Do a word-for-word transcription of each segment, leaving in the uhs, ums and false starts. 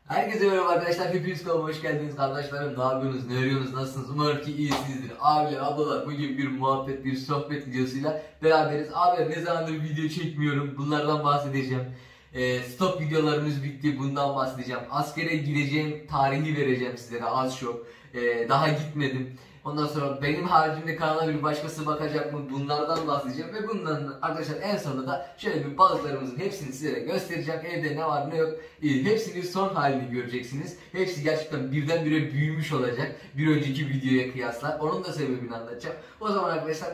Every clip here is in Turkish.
Herkese merhaba arkadaşlar, hepiniz kanalıma hoş geldiniz kardeşlerim. Ne yapıyorsunuz, ne arıyorsunuz, nasılsınız? Umarım ki iyisinizdir. Abiler, ablalar, bugün bir muhabbet, bir sohbet videosuyla beraberiz. Abiler, ne zamandır video çekmiyorum, bunlardan bahsedeceğim. E, stop videolarımız bitti, bundan bahsedeceğim. Askere gideceğim tarihi vereceğim sizlere az çok. E, daha gitmedim. Ondan sonra benim haricimde kanala bir başkası bakacak mı, bunlardan bahsedeceğim ve bundan arkadaşlar en sonunda da şöyle bir balıklarımızın hepsini sizlere göstereceğim. Evde ne var ne yok, e, hepsinin son halini göreceksiniz. Hepsi gerçekten birdenbire büyümüş olacak bir önceki videoya kıyasla. Onun da sebebini anlatacağım. O zaman arkadaşlar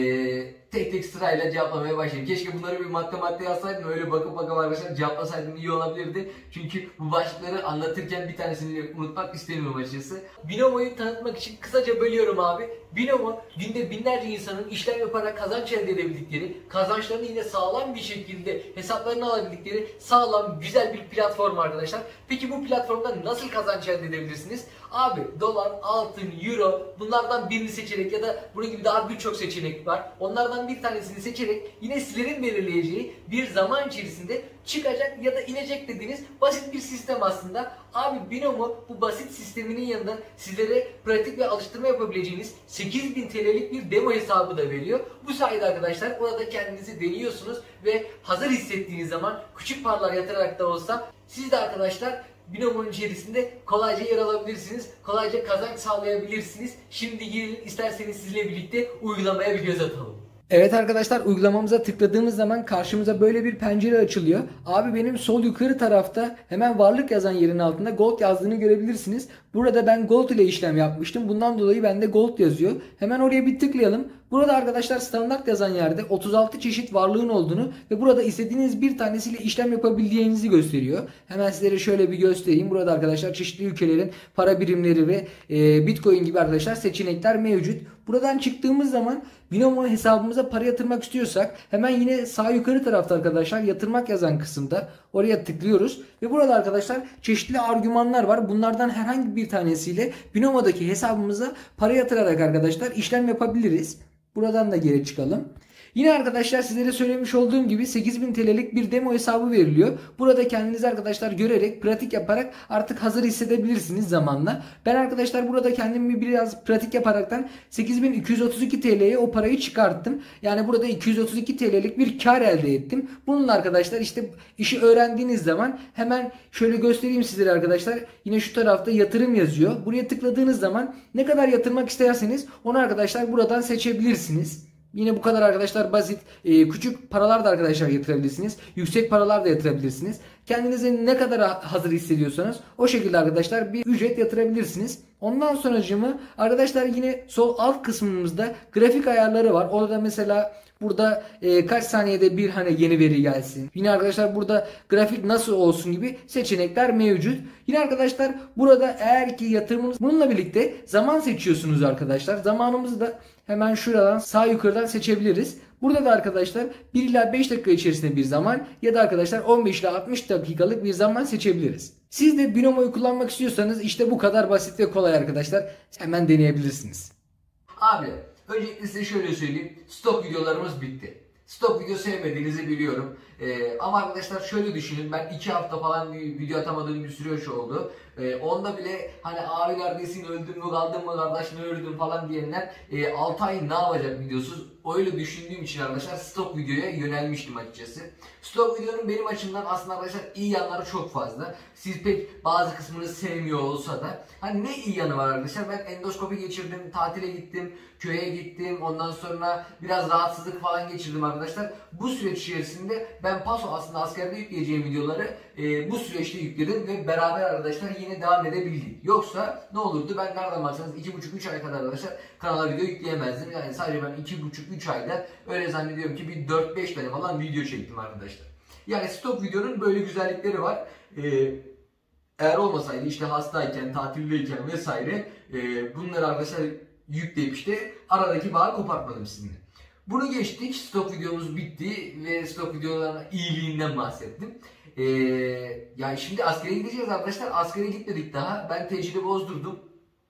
e, tek tek sırayla cevaplamaya başlayayım. Keşke bunları bir madde madde yazsaydım, öyle bakıp bakıp arkadaşlar cevaplasaydım iyi olabilirdi. Çünkü bu başlıkları anlatırken bir tanesini unutmak istemiyorum açıkçası. Binomo'yu tanıtmak için kısaca bölüyorum abi. Binomo günde binlerce insanın işlem yaparak kazanç elde edebildikleri, kazançlarını yine sağlam bir şekilde hesaplarını alabildikleri sağlam, güzel bir platform arkadaşlar. Peki bu platformda nasıl kazanç elde edebilirsiniz? Abi dolar, altın, euro bunlardan birini seçerek ya da bunun gibi daha birçok seçenek var. Onlardan bir tanesini seçerek yine sizlerin belirleyeceği bir zaman içerisinde çıkacak ya da inecek dediğiniz basit bir sistem aslında. Abi Binomo bu basit sisteminin yanında sizlere pratik ve alıştırma yapabileceğiniz sekiz bin T L'lik bir demo hesabı da veriyor. Bu sayede arkadaşlar orada kendinizi deniyorsunuz ve hazır hissettiğiniz zaman küçük paralar yatırarak da olsa siz de arkadaşlar Binomo'nun içerisinde kolayca yer alabilirsiniz. Kolayca kazanç sağlayabilirsiniz. Şimdi gelin isterseniz sizinle birlikte uygulamaya bir göz atalım. Evet arkadaşlar, uygulamamıza tıkladığımız zaman karşımıza böyle bir pencere açılıyor. Abi benim sol yukarı tarafta hemen varlık yazan yerin altında gold yazdığını görebilirsiniz. Burada ben gold ile işlem yapmıştım. Bundan dolayı bende gold yazıyor. Hemen oraya bir tıklayalım. Burada arkadaşlar standart yazan yerde otuz altı çeşit varlığın olduğunu ve burada istediğiniz bir tanesiyle işlem yapabildiğinizi gösteriyor. Hemen sizlere şöyle bir göstereyim. Burada arkadaşlar çeşitli ülkelerin para birimleri ve e, Bitcoin gibi arkadaşlar seçenekler mevcut. Buradan çıktığımız zaman Binomo hesabımıza para yatırmak istiyorsak hemen yine sağ yukarı tarafta arkadaşlar yatırmak yazan kısımda oraya tıklıyoruz. Ve burada arkadaşlar çeşitli argümanlar var. Bunlardan herhangi bir tanesiyle Binomo'daki hesabımıza para yatırarak arkadaşlar işlem yapabiliriz. Buradan da geri çıkalım. Yine arkadaşlar sizlere söylemiş olduğum gibi sekiz bin T L'lik bir demo hesabı veriliyor. Burada kendiniz arkadaşlar görerek, pratik yaparak artık hazır hissedebilirsiniz zamanla. Ben arkadaşlar burada kendimi biraz pratik yaparaktan sekiz bin iki yüz otuz iki T L'ye o parayı çıkarttım. Yani burada iki yüz otuz iki T L'lik bir kar elde ettim. Bununla arkadaşlar işte işi öğrendiğiniz zaman hemen şöyle göstereyim sizlere arkadaşlar. Yine şu tarafta yatırım yazıyor. Buraya tıkladığınız zaman ne kadar yatırmak isterseniz onu arkadaşlar buradan seçebilirsiniz. Yine bu kadar arkadaşlar basit. Ee, küçük paralar da arkadaşlar yatırabilirsiniz. Yüksek paralar da yatırabilirsiniz. Kendinizi ne kadar hazır hissediyorsanız o şekilde arkadaşlar bir ücret yatırabilirsiniz. Ondan sonracığımı arkadaşlar yine sol alt kısmımızda grafik ayarları var. Orada mesela burada e, kaç saniyede bir hani yeni veri gelsin. Yine arkadaşlar burada grafik nasıl olsun gibi seçenekler mevcut. Yine arkadaşlar burada eğer ki yatırımınız bununla birlikte zaman seçiyorsunuz arkadaşlar. Zamanımızı da hemen şuradan sağ yukarıdan seçebiliriz. Burada da arkadaşlar bir ila beş dakika içerisinde bir zaman ya da arkadaşlar on beş ila altmış dakikalık bir zaman seçebiliriz. Siz de Binomo'yu kullanmak istiyorsanız işte bu kadar basit ve kolay arkadaşlar. Hemen deneyebilirsiniz. Abi öncelikle size şöyle söyleyeyim. Stok videolarımız bitti. Stok video sevmediğinizi biliyorum. Ee, ama arkadaşlar şöyle düşünün, ben iki hafta falan bir video atamadığım bir süreç oldu. Ee, onda bile hani abi neredesin, öldün mü kaldın mı kardeş, ne öldün falan diyenler e, altı ay ne yapacak videosuz, öyle düşündüğüm için arkadaşlar stok videoya yönelmiştim açıkçası. Stok videonun benim açımdan aslında arkadaşlar iyi yanları çok fazla. Siz pek bazı kısmını sevmiyor olsa da hani ne iyi yanı var arkadaşlar, ben endoskopi geçirdim, tatile gittim, köye gittim, ondan sonra biraz rahatsızlık falan geçirdim arkadaşlar. Bu süreç içerisinde ben paso aslında askerde yükleyeceğim videoları e, bu süreçte yükledim ve beraber arkadaşlar yine devam edebildik. Yoksa ne olurdu, ben nereden baksanız iki buçuk üç ay kadar arkadaşlar kanala video yükleyemezdim. Yani sadece ben iki buçuk üç ayda öyle zannediyorum ki bir dört beş tane falan video çektim arkadaşlar. Yani stok videonun böyle güzellikleri var. Ee, eğer olmasaydı işte hastayken, tatildeyken vesaire e, bunları arkadaşlar yükleyip işte aradaki bağı kopartmadım sizinle. Bunu geçtik. Stok videomuz bitti ve stok videolarının iyiliğinden bahsettim. Ee, yani şimdi askere gideceğiz arkadaşlar. Askere gitmedik daha. Ben tecili bozdurdum.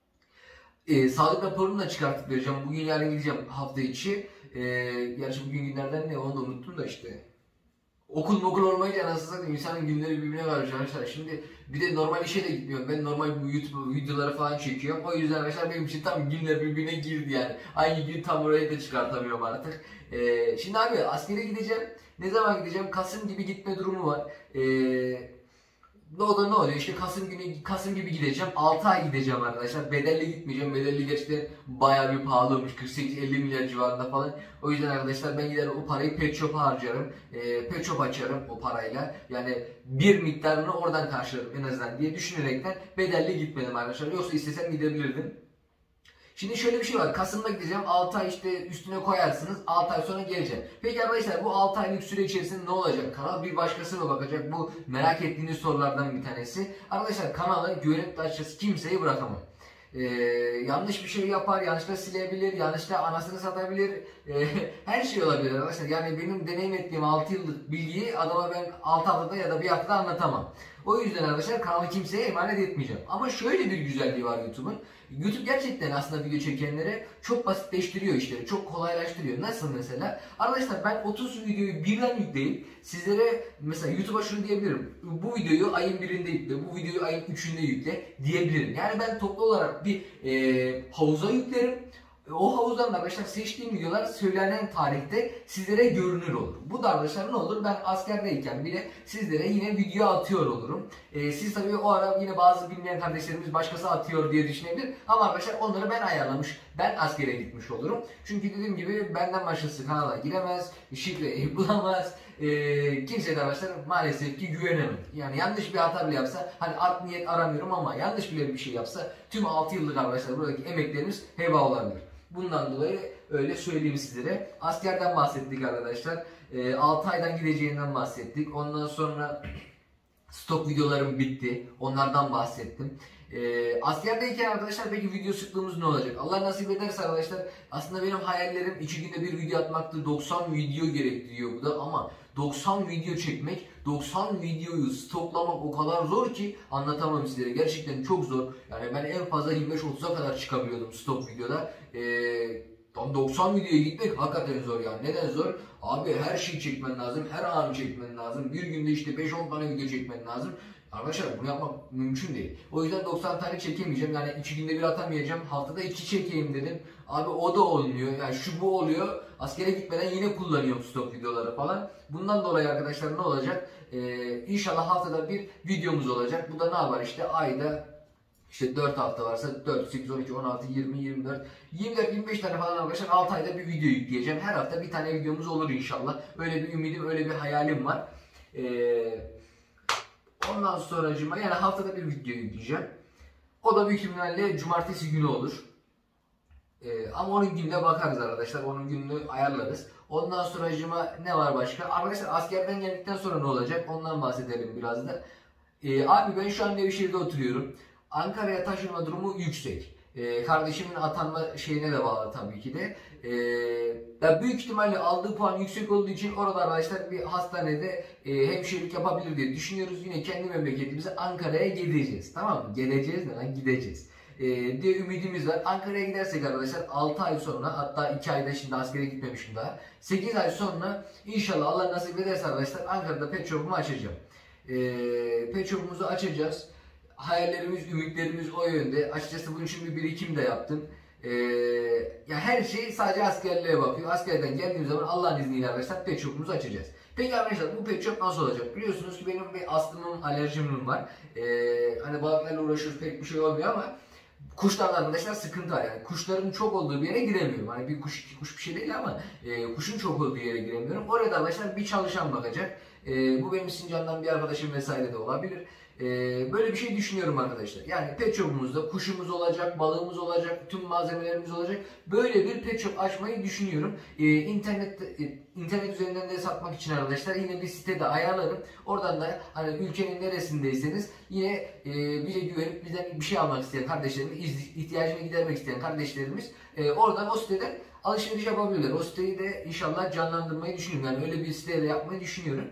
Ee, sağlık raporunu da çıkartıp vereceğim. Bugün yarın gideceğim hafta içi. Ee, gerçi bugün günlerden ne onu da unuttum da işte. okul mokul olmayınca anasını satayım insanın günleri birbirine karışıyor arkadaşlar. Şimdi bir de normal işe de gitmiyorum. Ben normal YouTube videoları falan çekiyorum. O yüzden arkadaşlar benim için tam günler birbirine girdi yani. Aynı gün tam orayı da çıkartamıyorum artık. Ee, şimdi abi askere gideceğim. Ne zaman gideceğim? Kasım gibi gitme durumu var. Ee, O da ne oluyor? İşte Kasım günü Kasım gibi gideceğim. altı ay gideceğim arkadaşlar. Bedelli gitmeyeceğim. Bedelli gerçekten bayağı bir pahalı olmuş. kırk sekiz elli milyar civarında falan. O yüzden arkadaşlar ben gider o parayı pet shop'a harcarım. E, pet shop açarım o parayla. Yani bir miktarını oradan karşılarım en azından diye düşünerekten bedelli gitmedim arkadaşlar. Yoksa istesem gidebilirdim. Şimdi şöyle bir şey var. Kasım'da gideceğim. altı ay işte üstüne koyarsınız. altı ay sonra geleceğim. Peki arkadaşlar bu altı aylık süre içerisinde ne olacak? Kanal bir başkası mı bakacak? Bu merak ettiğiniz sorulardan bir tanesi. Arkadaşlar kanalı güvenip de açıkçası kimseyi bırakamam. Ee, yanlış bir şey yapar, yanlışla silebilir, yanlışla anasını satabilir, ee, her şey olabilir arkadaşlar. Yani benim deneyim ettiğim altı yıllık bilgiyi adama ben altı haftada ya da bir haftada anlatamam. O yüzden arkadaşlar kanalı kimseye emanet etmeyeceğim. Ama şöyle bir güzelliği var YouTube'un. YouTube gerçekten aslında video çekenlere çok basitleştiriyor işleri, çok kolaylaştırıyor. Nasıl mesela? Arkadaşlar ben otuz videoyu birden yükleyip sizlere mesela YouTube'a şunu diyebilirim. Bu videoyu ayın birinde yükle, bu videoyu ayın üçünde yükle diyebilirim. Yani ben toplu olarak bir e, havuza yüklerim. O havuzdan da arkadaşlar seçtiğim videolar söylenen tarihte sizlere görünür olur. Bu da arkadaşlar ne olur? Ben askerdeyken bile sizlere yine video atıyor olurum. Ee, siz tabii o ara yine bazı bilmeyen kardeşlerimiz başkası atıyor diye düşünebilir. Ama arkadaşlar onları ben ayarlamış. Ben askere gitmiş olurum. Çünkü dediğim gibi benden başkası kanala giremez, şifreyi bulamaz. Ee, kimseye de arkadaşlar maalesef ki güvenemem. Yani yanlış bir hata bile yapsa, hani art niyet aramıyorum ama yanlış bile bir şey yapsa tüm altı yıllık arkadaşlar buradaki emeklerimiz heba olabilir. Bundan dolayı öyle söyleyeyim sizlere. Askerden bahsettik arkadaşlar. E, altı aydan gideceğinden bahsettik. Ondan sonra stok videolarım bitti. Onlardan bahsettim. E, askerdeyken arkadaşlar peki video sıklığımız ne olacak? Allah nasip ederse arkadaşlar aslında benim hayallerim iki günde bir video atmaktı. doksan video gerektiriyor bu da ama doksan video çekmek, doksan videoyu stoklamak o kadar zor ki anlatamam sizlere. Gerçekten çok zor. Yani ben en fazla yirmi beş otuza kadar çıkabiliyordum stok videoda. Ee, doksan videoya gitmek hakikaten zor yani. Neden zor? Abi her şeyi çekmen lazım, her anı çekmen lazım. Bir günde işte beş on tane video çekmen lazım. Arkadaşlar bunu yapmak mümkün değil. O yüzden doksan tane çekemeyeceğim. Yani iki günde bir atamayacağım. Haftada iki çekeyim dedim. Abi o da olmuyor. Yani şu bu oluyor. Askere gitmeden yine kullanıyorum stok videoları falan. Bundan dolayı arkadaşlar ne olacak? Ee, inşallah haftada bir videomuz olacak. Bu da ne yapar işte ayda işte dört hafta varsa dört, sekiz, on iki, on altı, yirmi, yirmi dört, yirmi dört, yirmi beş tane falan arkadaşlar altı ayda bir video yükleyeceğim. Her hafta bir tane videomuz olur inşallah. Öyle bir ümidim, öyle bir hayalim var. Eee Ondan sonracıma yani haftada bir video yükleyeceğim. O da büyük ihtimalle cumartesi günü olur. Ee, ama onun gününe bakarız arkadaşlar. Onun gününü ayarlarız. Ondan sonracıma ne var başka? Arkadaşlar askerden geldikten sonra ne olacak? Ondan bahsedelim biraz da. Ee, abi ben şu an Nevşehir'de oturuyorum. Ankara'ya taşınma durumu yüksek. Ee, kardeşimin atanma şeyine de bağlı tabii ki de. Ee, ya büyük ihtimalle aldığı puan yüksek olduğu için orada arkadaşlar bir hastanede e, hemşirelik yapabilir diye düşünüyoruz. Yine kendi memleketimize Ankara'ya gideceğiz. Tamam mı? Geleceğiz de lan gideceğiz. Ee, diye ümidimiz var. Ankara'ya gidersek arkadaşlar altı ay sonra, hatta iki ayda, şimdi askere gitmemişim daha. sekiz ay sonra inşallah Allah nasip ederse arkadaşlar Ankara'da pet shop'umu açacağım. Ee, pet shop'umuzu açacağız. Hayallerimiz, ümitlerimiz o yönde. Açıkçası bunun için bir birikim de yaptım. Ee, ya her şey sadece askerliğe bakıyor. Askerden geldiğim zaman Allah'ın izniyle arkadaşlar pet shop'umuzu açacağız. Peki arkadaşlar bu pet shop nasıl olacak? Biliyorsunuz ki benim bir astımım, alerjimim var. Ee, hani balıklarla uğraşıyoruz, pek bir şey olmuyor ama kuşlarla arkadaşlar sıkıntı var. Yani kuşların çok olduğu bir yere giremiyorum. Hani bir kuş, iki kuş bir şey değil ama e, kuşun çok olduğu yere giremiyorum. Oraya da arkadaşlar bir çalışan bakacak. E, bu benim Sincan'dan bir arkadaşım vesaire de olabilir. Ee, böyle bir şey düşünüyorum arkadaşlar. Yani pet shop'umuzda kuşumuz olacak, balığımız olacak, tüm malzemelerimiz olacak. Böyle bir pet shop açmayı düşünüyorum. Ee, internet e, internet üzerinden de satmak için arkadaşlar yine bir site de ayarlarım. Oradan da hani ülkenin neresindeyseniz yine e, bize güvenip bizden bir şey almak isteyen kardeşlerimiz, ihtiyacını gidermek isteyen kardeşlerimiz e, oradan o siteden alışveriş yapabilirler. O siteyi de inşallah canlandırmayı düşünüyorum. Yani öyle bir siteyle yapmayı düşünüyorum.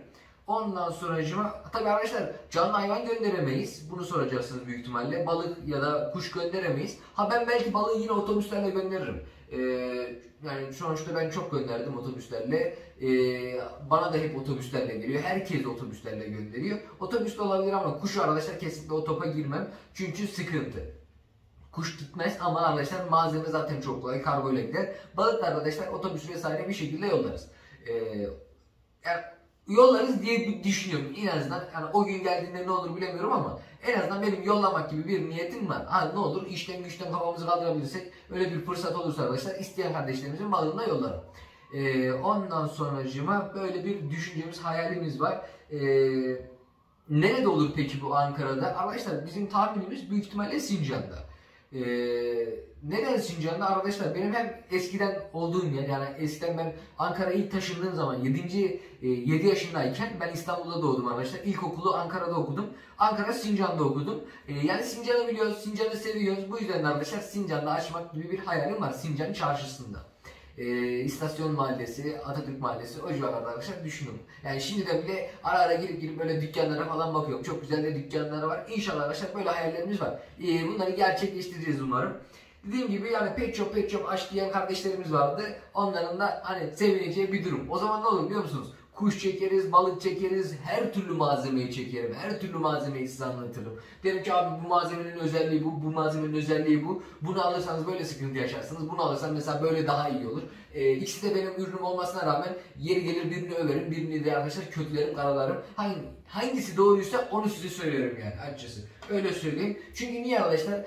Ondan sonracıma tabii arkadaşlar canlı hayvan gönderemeyiz. Bunu soracaksınız büyük ihtimalle. Balık ya da kuş gönderemeyiz. Ha ben belki balığı yine otobüslerle gönderirim. Ee, yani sonuçta ben çok gönderdim otobüslerle. Ee, bana da hep otobüslerle geliyor. Herkes otobüslerle gönderiyor. Otobüsle olabilir ama kuşu arkadaşlar kesinlikle o topa girmem. Çünkü sıkıntı. Kuş gitmez ama arkadaşlar malzeme zaten çok kolay kargo ile gider. Balık arkadaşlar otobüs vesaire bir şekilde yollarız. Ee, yani yollarız diye düşünüyorum en azından. Yani o gün geldiğinde ne olur bilemiyorum ama en azından benim yollamak gibi bir niyetim var. Ha ne olur işten güçten kafamızı kaldırabilirsek öyle bir fırsat olursa arkadaşlar isteyen kardeşlerimizin balığını da yollarım. Ee, ondan sonracığıma böyle bir düşüncemiz, hayalimiz var. Ee, nerede olur peki bu Ankara'da? Arkadaşlar bizim tahminimiz büyük ihtimalle Sincan'da. Ee, neden Sincan'da? Arkadaşlar benim hem eskiden olduğum yer, yani eskiden ben Ankara'ya ilk taşındığım zaman yedinci yedi yaşındayken ben İstanbul'da doğdum arkadaşlar. İlkokulu Ankara'da okudum. Ankara Sincan'da okudum. Ee, yani Sincan'ı biliyoruz, Sincan'ı seviyoruz. Bu yüzden arkadaşlar Sincan'da açmak gibi bir hayalim var. Sincan çarşısında. Ee, İstasyon Mahallesi, Atatürk Mahallesi o civarlarda arkadaşlar düşünün. Yani şimdi de bile ara ara girip girip böyle dükkanlara falan bakıyorum. Çok güzel de dükkanları var. İnşallah arkadaşlar böyle hayallerimiz var. Ee, bunları gerçekleştireceğiz umarım. Dediğim gibi yani pet shop pet shop aç diyen kardeşlerimiz vardı. Onların da hani sevineceği bir durum. O zaman ne olur biliyor musunuz? Kuş çekeriz, balık çekeriz, her türlü malzemeyi çekerim, her türlü malzemeyi size anlatırım. Derim ki abi bu malzemenin özelliği bu, bu malzemenin özelliği bu. Bunu alırsanız böyle sıkıntı yaşarsınız, bunu alırsanız mesela böyle daha iyi olur. Ee, ikisi de benim ürünüm olmasına rağmen yeri gelir birini överim, birini de arkadaşlar kötülerim, karalarım. Hangi, hangisi doğruysa onu size söylerim yani açıkçası. Öyle söyleyeyim. Çünkü niye arkadaşlar?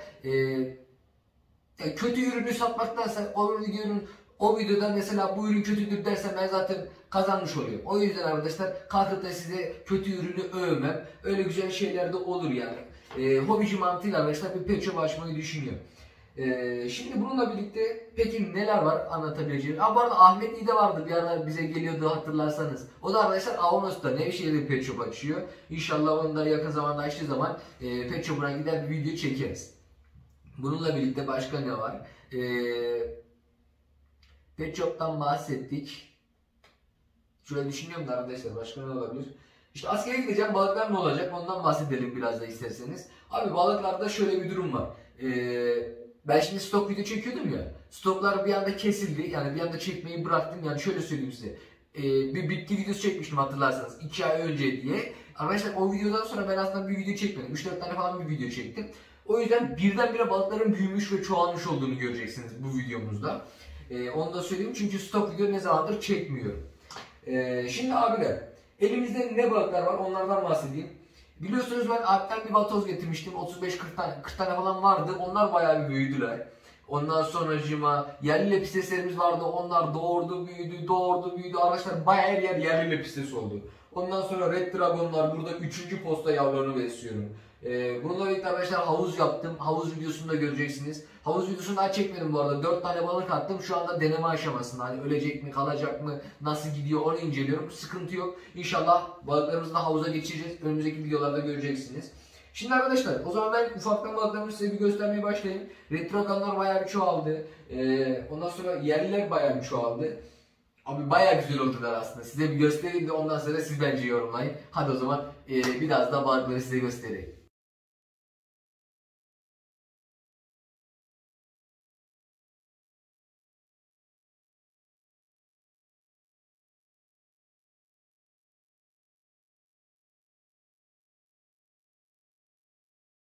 Ee, kötü ürünü satmaktansa o videonun O videoda mesela bu ürün kötüdür dersem ben zaten kazanmış oluyorum. O yüzden arkadaşlar kalkıp da size kötü ürünü övmem. Öyle güzel şeyler de olur yani. E, hobici mantığıyla arkadaşlar bir pet shop açmayı düşünüyorum. E, şimdi bununla birlikte peki neler var anlatabileceğim? Ha bu arada Ahmet İde vardı bir ara bize geliyordu hatırlarsanız. O da arkadaşlar Avanos'ta Nevşehir'de pet shop açıyor. İnşallah onu da yakın zamanda açtığı zaman e, pet shop'una gider bir video çekeriz. Bununla birlikte başka ne var? Eee Pet shop'tan bahsettik. Şöyle düşünüyorum da arkadaşlar başka ne olabilir? İşte askere gideceğim, balıklar ne olacak ondan bahsedelim biraz da isterseniz. Abi balıklarda şöyle bir durum var. Ee, ben şimdi stok video çekiyordum ya. Stoklar bir anda kesildi. Yani bir anda çekmeyi bıraktım. Yani şöyle söyleyeyim size. Ee, bir bitki videosu çekmiştim hatırlarsanız iki ay önce diye. Arkadaşlar o videodan sonra ben aslında bir video çekmedim. üç dört tane falan bir video çektim. O yüzden birdenbire balıkların büyümüş ve çoğalmış olduğunu göreceksiniz bu videomuzda. Ee, onu da söyleyeyim çünkü stok video ne zamandır çekmiyorum. Ee, şimdi abiler elimizde ne balıklar var onlardan bahsedeyim. Biliyorsunuz ben Alp'ten bir vatoz getirmiştim. otuz beş kırk tane, kırk tane falan vardı. Onlar bayağı bir büyüdüler. Ondan sonracığıma yerli lepisteslerimiz vardı. Onlar doğurdu, büyüdü, doğurdu, büyüdü. Arkadaşlar bayağı her yer yerli lepistes oldu. Ondan sonra Red Dragon'lar burada üçüncü posta yavrularını besliyorum. Ee, bununla birlikte arkadaşlar havuz yaptım. Havuz videosunu da göreceksiniz. Havuz videosunu daha çekmedim bu arada. dört tane balık attım. Şu anda deneme aşamasında. Hani ölecek mi, kalacak mı, nasıl gidiyor onu inceliyorum. Sıkıntı yok. İnşallah balıklarımızı da havuza geçireceğiz. Önümüzdeki videolarda göreceksiniz. Şimdi arkadaşlar o zaman ben ufaktan balıklarımı size bir göstermeye başlayayım. Red Dragon'lar bayağı bir çoğaldı. Ee, ondan sonra yerliler bayağı bir çoğaldı. Abi bayağı güzel oldular aslında. Size bir göstereyim de ondan sonra siz bence yorumlayın. Hadi o zaman e, biraz daha balıkları size göstereyim.